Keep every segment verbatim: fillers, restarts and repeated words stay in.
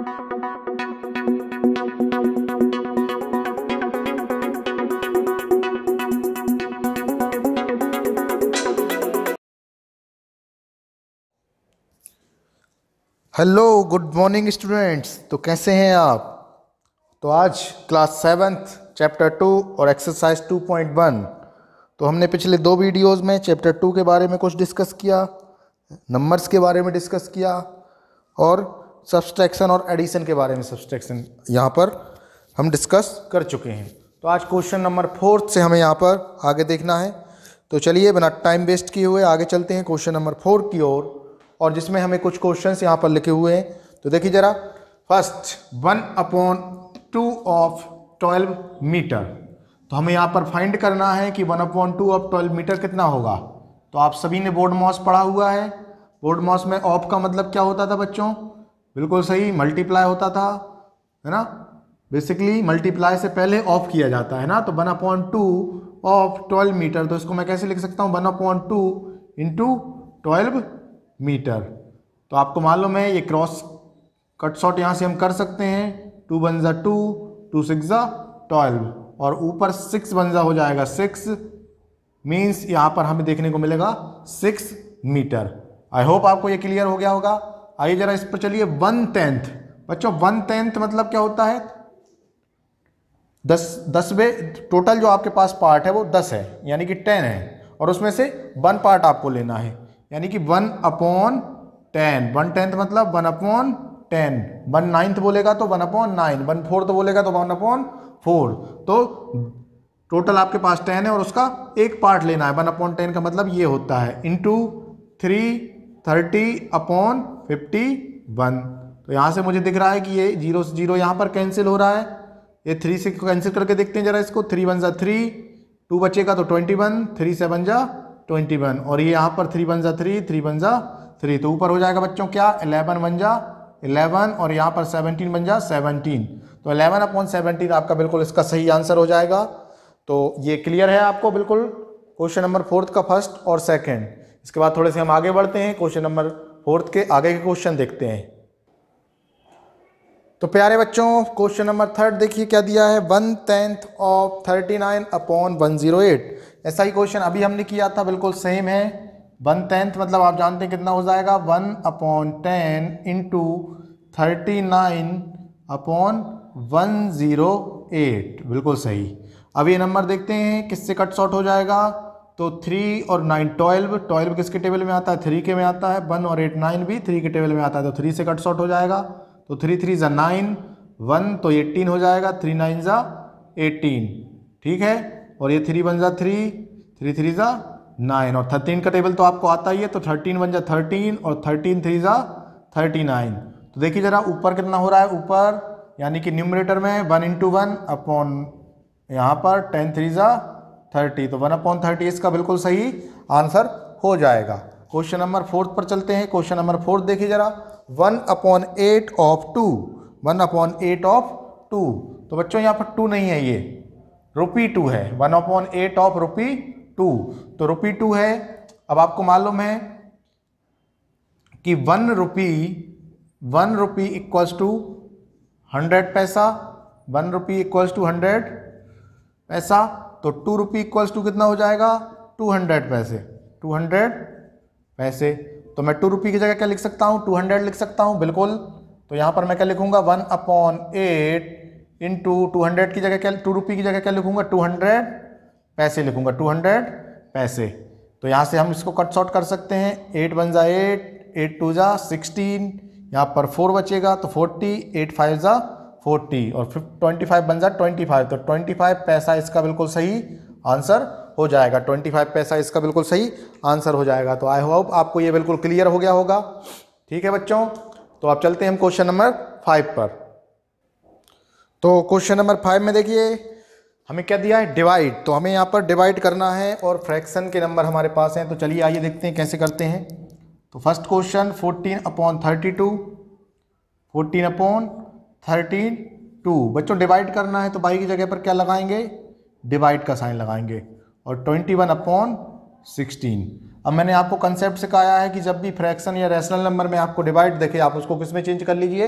Hello, good morning students. तो कैसे हैं आप? तो आज क्लास सेवन्थ चैप्टर टू और एक्सरसाइज टू पॉइंट वन। तो हमने पिछले दो वीडियोस में चैप्टर टू के बारे में कुछ डिस्कस किया, नंबर्स के बारे में डिस्कस किया और सब्सट्रैक्शन और एडिशन के बारे में सब्सट्रैक्शन यहाँ पर हम डिस्कस कर चुके हैं। तो आज क्वेश्चन नंबर फोर्थ से हमें यहाँ पर आगे देखना है। तो चलिए बिना टाइम वेस्ट किए हुए आगे चलते हैं क्वेश्चन नंबर फोर की ओर, और जिसमें हमें कुछ क्वेश्चंस यहाँ पर लिखे हुए हैं। तो देखिए जरा, first one upon two of twelve metre. तो हमें यहाँ पर फाइंड करना है कि one upon two of twelve metre कितना होगा। तो आप सभी ने बोर्ड मॉस पढ़ा हुआ है। बोर्ड मॉस में ऑफ का मतलब क्या होता था बच्चों? बिल्कुल सही, मल्टीप्लाई होता था, है ना। बेसिकली मल्टीप्लाई से पहले ऑफ किया जाता है ना। तो one upon two of twelve metre, तो इसको मैं कैसे लिख सकता हूँ? One upon two into twelve metre. तो आपको मालूम है ये क्रॉस कट शॉट यहाँ से हम कर सकते हैं। टू वन ज़ा टू, टू सिक्स ज़ा ट्वेल्व, और ऊपर सिक्स वन ज़ा हो जाएगा सिक्स, मीन्स यहाँ पर हमें देखने को मिलेगा सिक्स मीटर। आई होप आपको ये क्लियर हो गया होगा। आइए जरा इस पर चलिए। वन टेंथ बच्चों, वन टेंथ मतलब क्या होता है? दस दसवें टोटल जो आपके पास पार्ट है वो दस है, यानी कि टेन है, और उसमें से वन पार्ट आपको लेना है, यानी कि one upon ten. One tenth मतलब one upon ten. One ninth बोलेगा तो one upon nine, one fourth बोलेगा तो वन अपॉन फोर। तो टोटल आपके पास टेन है और उसका एक पार्ट लेना है। वन अपॉन टेन का मतलब ये होता है into three thirty upon fifty one. तो यहाँ से मुझे दिख रहा है कि ये जीरो से जीरो यहाँ पर कैंसिल हो रहा है। ये थ्री से कैंसिल करके देखते हैं जरा इसको। थ्री वन ज़ा थ्री, टू बचेगा तो ट्वेंटी वन, थ्री सेवन ज़ा ट्वेंटी वन, और ये यहाँ पर थ्री वन ज़ा थ्री, थ्री वन ज़ा थ्री, तो ऊपर हो जाएगा बच्चों क्या? इलेवन वन ज़ा इलेवन, और यहाँ पर सेवनटीन वन ज़ा सेवनटीन। तो इलेवन अपॉन सेवनटीन आपका बिल्कुल इसका सही आंसर हो जाएगा। तो ये क्लियर है आपको बिल्कुल क्वेश्चन नंबर फोर्थ का फर्स्ट और सेकेंड। इसके बाद थोड़े से हम आगे बढ़ते हैं, क्वेश्चन नंबर फोर्थ के आगे के क्वेश्चन देखते हैं। तो प्यारे बच्चों, क्वेश्चन नंबर थर्ड देखिए क्या दिया है। One tenth of thirty nine upon one zero eight. ऐसा ही क्वेश्चन अभी हमने किया था, बिल्कुल सेम है। वन टेंथ मतलब आप जानते हैं कितना हो जाएगा? One upon ten into thirty nine upon one zero eight, बिल्कुल सही। अब ये नंबर देखते हैं किससे कट शॉर्ट हो जाएगा। तो थ्री और नाइन ट्वेल्व, ट्वेल्व किसके टेबल में आता है? थ्री के में आता है। वन और एट नाइन भी थ्री के टेबल में आता है, तो थ्री से कट शॉर्ट हो जाएगा। तो थ्री थ्री ज़ा नाइन, वन तो एटीन हो जाएगा, थ्री नाइन ज़ा एटीन, ठीक है। और ये थ्री वन ज़ा थ्री, थ्री थ्री ज़ा नाइन, और थर्टीन का टेबल तो आपको आता ही है। तो थर्टीन वन ज़ा थर्टीन, और थर्टीन थ्री ज़ा थर्टी नाइन। तो देखिए जरा ऊपर कितना हो रहा है? ऊपर यानी कि न्यूमरेटर में वन इंटू वन अपॉन यहाँ पर टेन थ्री ज़ा थर्टी, तो वन अपॉन थर्टी इसका बिल्कुल सही आंसर हो जाएगा। क्वेश्चन नंबर फोर्थ पर चलते हैं। क्वेश्चन नंबर फोर्थ देखिए जरा। One upon eight of two, one upon eight of two. तो बच्चों यहाँ पर टू नहीं है, ये रुपी टू है। One upon eight of rupee two, तो रुपी टू है। अब आपको मालूम है कि one rupee one rupee equals two hundred paisa, one rupee equals two hundred paisa. तो टू रुपी इक्वल्स टू कितना हो जाएगा? टू हंड्रेड पैसे, टू हंड्रेड पैसे। तो मैं टू रुपी की जगह क्या लिख सकता हूँ? टू हंड्रेड लिख सकता हूँ, बिल्कुल। तो यहाँ पर मैं क्या लिखूंगा? One upon eight into two hundred की जगह क्या, टू रुपी की जगह क्या लिखूंगा? टू हंड्रेड पैसे लिखूंगा, टू हंड्रेड पैसे। तो यहाँ से हम इसको कट शॉर्ट कर सकते हैं। एट वन ज़ा एट, एट टू ज़ा सिक्सटीन, यहाँ पर फोर बचेगा तो फोर्टी, एट फाइव ज़ा फोर्टी, और ट्वेंटी फाइव बन जा ट्वेंटी फाइव, तो ट्वेंटी फाइव पैसा इसका बिल्कुल सही आंसर हो जाएगा। ट्वेंटी फाइव पैसा इसका बिल्कुल सही आंसर हो जाएगा। तो आई होप आपको ये बिल्कुल क्लियर हो गया होगा। ठीक है बच्चों, तो आप चलते हैं हम क्वेश्चन नंबर फाइव पर। तो क्वेश्चन नंबर फाइव में देखिए हमें क्या दिया है? डिवाइड। तो हमें यहाँ पर डिवाइड करना है और फ्रैक्शन के नंबर हमारे पास हैं। तो चलिए आइए देखते हैं कैसे करते हैं। तो first question fourteen upon thirty two, fourteen upon thirteen two. बच्चों डिवाइड करना है तो बाई की जगह पर क्या लगाएंगे? डिवाइड का साइन लगाएंगे। और ट्वेंटी वन अपॉन सिक्सटीन। अब मैंने आपको कंसेप्ट सिखाया है कि जब भी फ्रैक्शन या रैशनल नंबर में आपको डिवाइड देखे, आप उसको किस में चेंज कर लीजिए?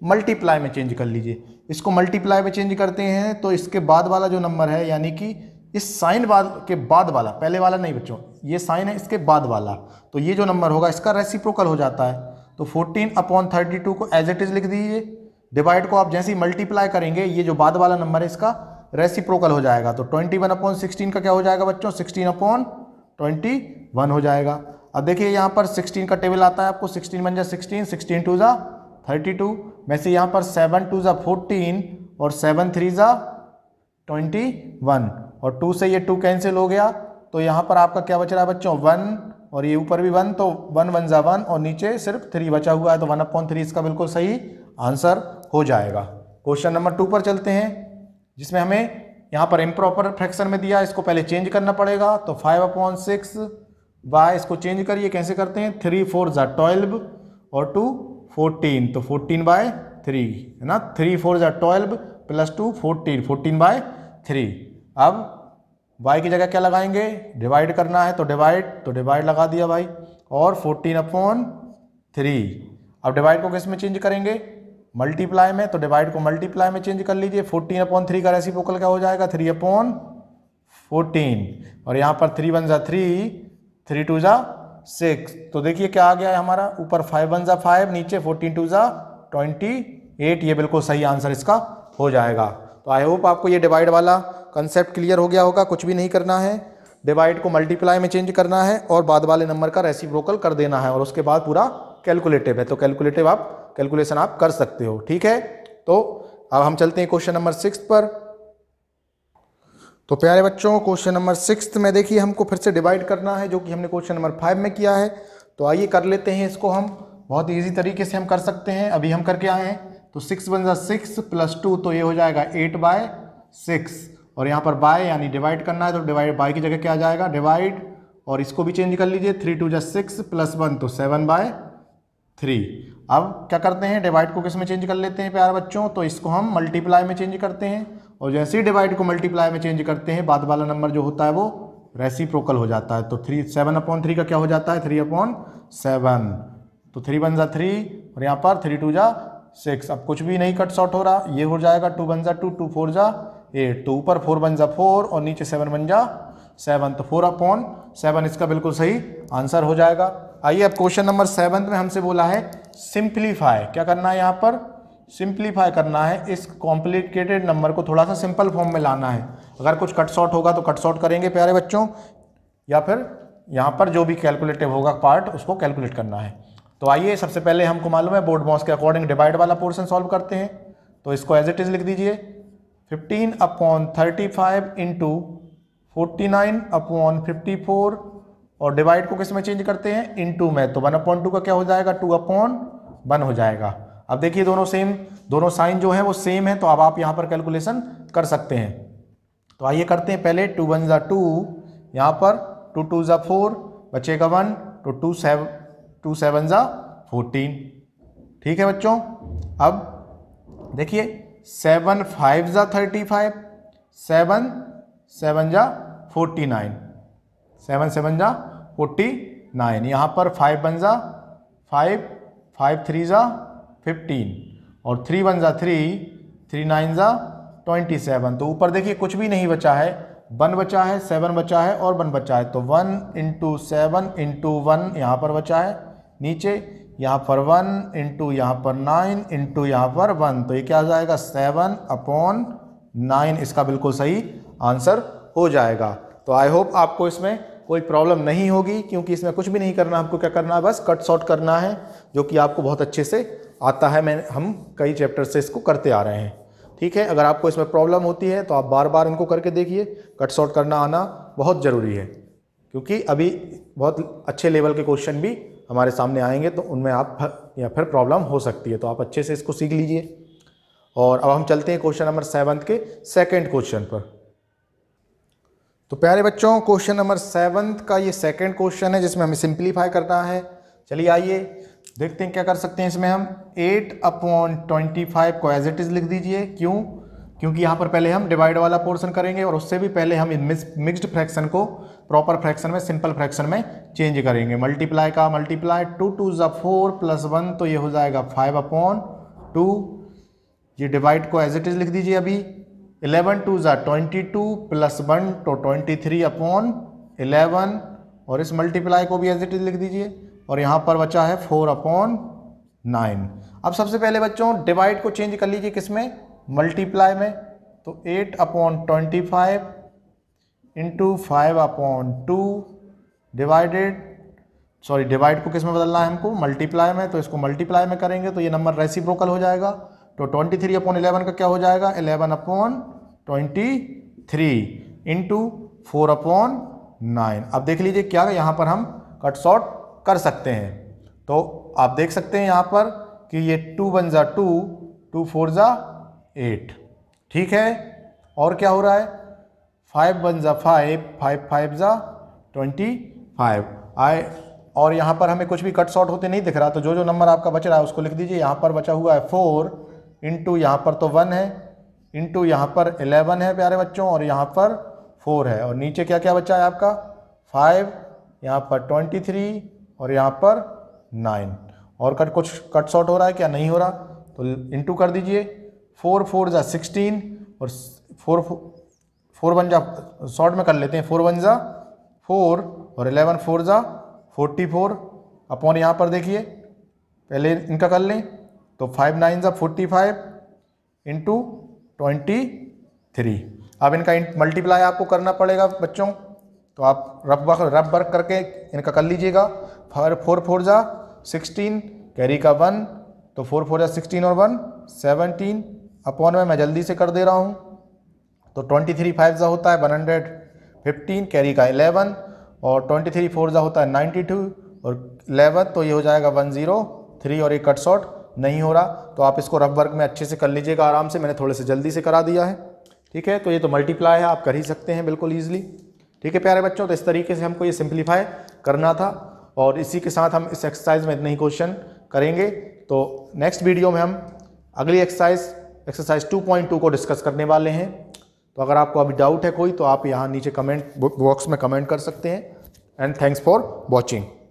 मल्टीप्लाई में चेंज कर लीजिए। इसको मल्टीप्लाई में चेंज करते हैं तो इसके बाद वाला जो नंबर है, यानी कि इस साइन बाद के बाद वाला, पहले वाला नहीं बच्चों, ये साइन है इसके बाद वाला, तो ये जो नंबर होगा इसका रेसिप्रोकल हो जाता है। तो फोर्टीन अपॉन थर्टी टू को एज इट इज लिख दीजिए। डिवाइड को आप जैसे ही मल्टीप्लाई करेंगे, ये जो बाद वाला नंबर है इसका रेसिप्रोकल हो जाएगा। तो ट्वेंटी वन अपॉन सिक्सटीन का क्या हो जाएगा बच्चों, सिक्सटीन अपॉन ट्वेंटी वन हो जाएगा। अब देखिए यहाँ पर सिक्सटीन का टेबल आता है आपको, सिक्सटीन बन जा सिक्सटीन, सिक्सटीन टू ज़ा थर्टी टू, वैसे यहाँ पर सेवन टू ज़ा फोर्टीन और सेवन थ्री ज़ा ट्वेंटी वन, और टू से ये टू कैंसिल हो गया, तो यहाँ पर आपका क्या बच रहा है बच्चों, वन, और ये ऊपर भी वन, तो वन वन ज़ा वन, और नीचे सिर्फ थ्री बचा हुआ है, तो वन अपॉन थ्री इसका बिल्कुल सही आंसर हो जाएगा। क्वेश्चन नंबर टू पर चलते हैं, जिसमें हमें यहाँ पर इम्प्रॉपर फ्रैक्शन में दिया, इसको पहले चेंज करना पड़ेगा। तो फाइव अपॉन सिक्स बाय, इसको चेंज करिए, कैसे करते हैं, थ्री फोर ज़ा ट्वेल्व और टू फोर्टीन, तो फोर्टीन बाय थ्री है ना, थ्री फोर ज़ा twelve plus two fourteen, fourteen by three. अब y की जगह क्या लगाएंगे, डिवाइड करना है, तो डिवाइड, तो डिवाइड लगा दिया भाई, और फोर्टीन अपॉन थ्री। अब डिवाइड को किस में चेंज करेंगे, मल्टीप्लाई में, तो डिवाइड को मल्टीप्लाई में चेंज कर लीजिए। फोर्टीन अपॉन थ्री का रेसिप्रोकल क्या हो जाएगा, थ्री अपॉन फोर्टीन, और यहाँ पर थ्री वन ज़ा थ्री, थ्री टू ज़ा सिक्स, तो देखिए क्या आ गया है हमारा, ऊपर फाइव वन ज़ा फाइव, नीचे फोर्टीन टू ज़ा ट्वेंटी एट, ये बिल्कुल सही आंसर इसका हो जाएगा। तो आई होप आपको ये डिवाइड वाला कंसेप्ट क्लियर हो गया होगा। कुछ भी नहीं करना है, डिवाइड को मल्टीप्लाई में चेंज करना है और बाद वाले नंबर का रेसिप्रोकल कर देना है, और उसके बाद पूरा कैलकुलेटिव है, तो कैलकुलेटिव आप कैलकुलेशन आप कर सकते हो, ठीक है। तो अब हम चलते हैं क्वेश्चन नंबर सिक्स पर। तो प्यारे बच्चों, क्वेश्चन नंबर सिक्स में देखिए हमको फिर से डिवाइड करना है, जो कि हमने क्वेश्चन नंबर फाइव में किया है। तो आइए कर लेते हैं इसको, हम बहुत ईजी तरीके से हम कर सकते हैं। अभी हम करके आए हैं, तो सिक्स वन ज़ा सिक्स प्लस टू, तो ये हो जाएगा एट बाय सिक्स, और यहाँ पर बाय यानी डिवाइड करना है, तो डिवाइड बाय की जगह क्या आ जाएगा, डिवाइड, और इसको भी चेंज कर लीजिए, थ्री टू ज़ा सिक्स प्लस वन, तो सेवन बाय थ्री। अब क्या करते हैं, डिवाइड को किस में चेंज कर लेते हैं प्यारे बच्चों, तो इसको हम मल्टीप्लाई में चेंज करते हैं, और जैसे ही डिवाइड को मल्टीप्लाई में चेंज करते हैं, बाद वाला नंबर जो होता है वो रेसिप्रोकल हो जाता है। तो थ्री सेवन अपॉन थ्री का क्या हो जाता है, थ्री अपॉन सेवन, तो थ्री वन ज़ा थ्री, और यहाँ पर थ्री टू ज़ा सिक्स। अब कुछ भी नहीं कट शॉर्ट हो रहा, ये हो जाएगा टू वन ज़ा टू, टू फोर ज़ा एट, तो ऊपर फोर वन ज़ा फोर और नीचे सेवन वन ज़ा सेवन, तो फोर अपॉन सेवन इसका बिल्कुल सही आंसर हो जाएगा। आइए अब क्वेश्चन नंबर सेवन में हमसे बोला है सिंप्लीफाई, क्या करना है यहाँ पर, सिंप्लीफाई करना है, इस कॉम्प्लिकेटेड नंबर को थोड़ा सा सिंपल फॉर्म में लाना है। अगर कुछ कट शॉर्ट होगा तो कट शॉर्ट करेंगे प्यारे बच्चों, या फिर यहाँ पर जो भी कैलकुलेटिव होगा पार्ट उसको कैलकुलेट करना है। तो आइए सबसे पहले हमको मालूम है बोर्ड मॉस के अकॉर्डिंग डिवाइड वाला पोर्शन सॉल्व करते हैं। तो इसको एज इट इज लिख दीजिए, fifteen upon thirty five into forty nine upon fifty four, और डिवाइड को किस में चेंज करते हैं, इनटू में, तो वन अपॉन टू का क्या हो जाएगा, टू अपॉन वन हो जाएगा। अब देखिए दोनों सेम, दोनों साइन जो है वो सेम है, तो अब आप यहाँ पर कैलकुलेशन कर सकते हैं। तो आइए करते हैं पहले, टू वन ज़ा टू, यहाँ पर टू टू ज़ा फोर, बचेगा वन, तो टू सेवन टू सेवन ज़ा फोर्टीन, ठीक है बच्चों। अब देखिए सेवन फाइव ज़ा थर्टी फाइव, सेवन सेवन ज़ा फोर्टी नाइन, सेवन सेवन ज़ा फोर्टी नाइन, यहाँ पर फाइव वन ज़ा फाइव, फाइव थ्री ज़ा फिफ्टीन, और थ्री वन ज़ा थ्री, थ्री नाइन ज़ा ट्वेंटी सेवन। तो ऊपर देखिए कुछ भी नहीं बचा है, वन बचा है, सेवन बचा है और वन बचा है, तो one into seven into one यहाँ पर बचा है, नीचे यहाँ पर वन इंटू यहाँ पर नाइन इंटू यहाँ पर वन, तो ये क्या आ जाएगा, सेवन अपॉन नाइन, इसका बिल्कुल सही आंसर हो जाएगा। तो आई होप आपको इसमें कोई प्रॉब्लम नहीं होगी, क्योंकि इसमें कुछ भी नहीं करना, आपको क्या करना है, बस कट शॉर्ट करना है, जो कि आपको बहुत अच्छे से आता है। मैं हम कई चैप्टर से इसको करते आ रहे हैं, ठीक है। अगर आपको इसमें प्रॉब्लम होती है तो आप बार बार इनको करके देखिए, कट शॉर्ट करना आना बहुत ज़रूरी है, क्योंकि अभी बहुत अच्छे लेवल के क्वेश्चन भी हमारे सामने आएंगे, तो उनमें आप या फिर प्रॉब्लम हो सकती है, तो आप अच्छे से इसको सीख लीजिए। और अब हम चलते हैं क्वेश्चन नंबर सेवन्थ के सेकंड क्वेश्चन पर। तो प्यारे बच्चों, क्वेश्चन नंबर सेवन्थ का ये सेकंड क्वेश्चन है, जिसमें हमें सिंप्लीफाई करना है। चलिए आइए देखते हैं क्या कर सकते हैं इसमें हम। एट अपॉन ट्वेंटी फाइव को एज इट इज़ लिख दीजिए, क्यों, क्योंकि यहाँ पर पहले हम डिवाइड वाला पोर्शन करेंगे, और उससे भी पहले हम मिक्स्ड फ्रैक्शन को प्रॉपर फ्रैक्शन में, सिंपल फ्रैक्शन में चेंज करेंगे। मल्टीप्लाई का मल्टीप्लाई, टू टू ज़ा फोर प्लस वन, तो ये हो जाएगा फाइव अपॉन टू, ये डिवाइड को एज इट इज लिख दीजिए अभी, इलेवन टू ज़ा ट्वेंटी टू प्लस वन तो ट्वेंटी थ्री अपॉन इलेवन, और इस मल्टीप्लाई को भी एज इट इज लिख दीजिए, और यहाँ पर बचा है फोर अपॉन नाइन। अब सबसे पहले बच्चों डिवाइड को चेंज कर लीजिए किस में, मल्टीप्लाई में, तो eight upon twenty five into five upon two divided, sorry divide को किस में बदलना है हमको, मल्टीप्लाई में, तो इसको मल्टीप्लाई में करेंगे तो ये नंबर रेसिप्रोकल हो जाएगा, तो ट्वेंटी थ्री अपॉन इलेवन का क्या हो जाएगा, eleven upon twenty three into four upon nine. अब देख लीजिए क्या यहाँ पर हम कट शॉर्ट कर सकते हैं, तो आप देख सकते हैं यहाँ पर कि ये टू वन ज़ा टू, टू फोर ज़ा एट, ठीक है। और क्या हो रहा है, फाइव वन ज़ा फाइव, फाइव फाइव ज़ा ट्वेंटी फाइव आए, और यहाँ पर हमें कुछ भी कट शॉर्ट होते नहीं दिख रहा, तो जो जो नंबर आपका बच रहा है उसको लिख दीजिए। यहाँ पर बचा हुआ है फोर, इंटू यहाँ पर तो वन है, इंटू यहाँ पर इलेवन है प्यारे बच्चों, और यहाँ पर फोर है, और नीचे क्या क्या बचा है आपका, फाइव, यहाँ पर ट्वेंटी थ्री, और यहाँ पर नाइन। और कट कुछ कट शॉर्ट हो रहा है क्या, नहीं हो रहा, तो इंटू कर दीजिए, फोर फोर ज़ा सिक्सटीन, और फोर फोर वन जा शॉर्ट में कर लेते हैं, फोर वन ज़ा फोर, और इलेवन फोर ज़ा फोर्टी फोर अपॉन यहाँ पर देखिए पहले इनका कर लें, तो फाइव नाइन ज़ा forty five into twenty three. अब इनका मल्टीप्लाई आपको करना पड़ेगा बच्चों, तो आप रब वर्क रब वर्क करके इनका कर लीजिएगा। फोर फोर फोर ज़ा सिक्सटीन, कैरी का वन, तो फोर फोर ज़ा सिक्सटीन और वन सेवनटीन अपॉन में मैं जल्दी से कर दे रहा हूँ, तो ट्वेंटी थ्री फाइव ज़ा होता है वन हंड्रेड फिफ्टीन, कैरी का इलेवन, और ट्वेंटी थ्री फोर ज़ा होता है नाइन्टी टू, और इलेवन, तो ये हो जाएगा वन ज़ीरो थ्री, और एक कट शॉर्ट नहीं हो रहा, तो आप इसको रफ वर्क में अच्छे से कर लीजिएगा आराम से, मैंने थोड़े से जल्दी से करा दिया है, ठीक है। तो ये तो मल्टीप्लाई है, आप कर ही सकते हैं बिल्कुल ईजिली, ठीक है प्यारे बच्चों। तो इस तरीके से हमको ये सिंप्लीफाई करना था, और इसी के साथ हम इस एक्सरसाइज में इतने ही क्वेश्चन करेंगे। तो नेक्स्ट वीडियो में हम अगली exercise exercise two point two को डिस्कस करने वाले हैं। तो अगर आपको अभी डाउट है कोई, तो आप यहाँ नीचे कमेंट बॉक्स में कमेंट कर सकते हैं। And thanks for watching.